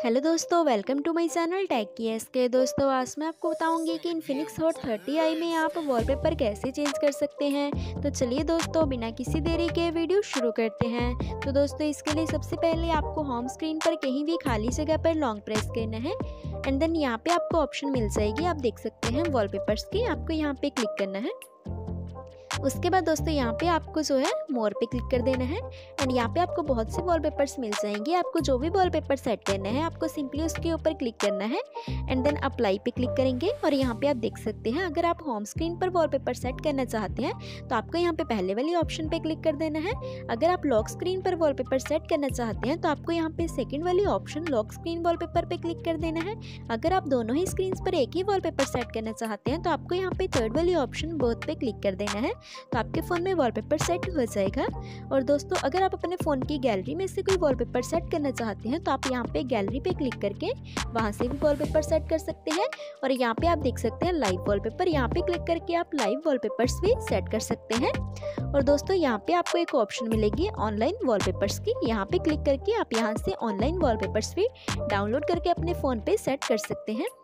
Hello दोस्तों, welcome to my channel tech की S K. दोस्तों आज मैं आपको बताऊंगी कि इन्फिनिक्स हॉट 30i में आप वॉलपेपर कैसे चेंज कर सकते हैं। तो चलिए दोस्तों, बिना किसी देरी के वीडियो शुरू करते हैं। तो दोस्तों इसके लिए सबसे पहले आपको होम स्क्रीन पर कहीं भी खाली जगह पर लॉन्ग प्रेस करना है एंड देन यहाँ पे आपको ऑप्शन मिल जाएगी, आप देख सकते हैं वॉलपेपर्स की। आपको यहाँ पे क्लिक करना है। उसके बाद दोस्तों यहाँ पे आपको जो है मोर पे क्लिक कर देना है एंड यहाँ पे आपको बहुत से वॉलपेपर्स मिल जाएंगे। आपको जो भी वॉलपेपर सेट करना है आपको सिंपली उसके ऊपर क्लिक करना है एंड देन अप्लाई पे क्लिक करेंगे। और यहाँ पे आप देख सकते हैं, अगर आप होम स्क्रीन पर वॉलपेपर सेट करना चाहते हैं तो आपको यहाँ पे पहले वाली ऑप्शन पे क्लिक कर देना है। अगर आप लॉक स्क्रीन पर वॉलपेपर सेट करना चाहते हैं तो आपको यहाँ पे सेकेंड वाली ऑप्शन लॉक स्क्रीन वॉलपेपर पे क्लिक कर देना है। अगर आप दोनों ही स्क्रीन पर एक ही वॉलपेपर सेट करना चाहते हैं तो आपको यहाँ पे थर्ड वाली ऑप्शन बोथ पे क्लिक कर देना है, तो आपके फ़ोन में वॉलपेपर सेट हो जाएगा। और दोस्तों अगर आप अपने फ़ोन की गैलरी में से कोई वॉलपेपर सेट करना चाहते हैं तो आप यहाँ पे गैलरी पे क्लिक करके वहाँ से भी वॉलपेपर सेट कर सकते हैं। और यहाँ पे आप देख सकते हैं लाइव वॉलपेपर, यहाँ पे क्लिक करके आप लाइव वॉलपेपर्स भी सेट कर सकते हैं। और दोस्तों यहाँ पे आपको एक ऑप्शन मिलेगी ऑनलाइन वॉलपेपर्स की, यहाँ पे क्लिक करके आप यहाँ से ऑनलाइन वॉलपेपर्स भी डाउनलोड करके अपने फ़ोन पे सेट कर सकते हैं।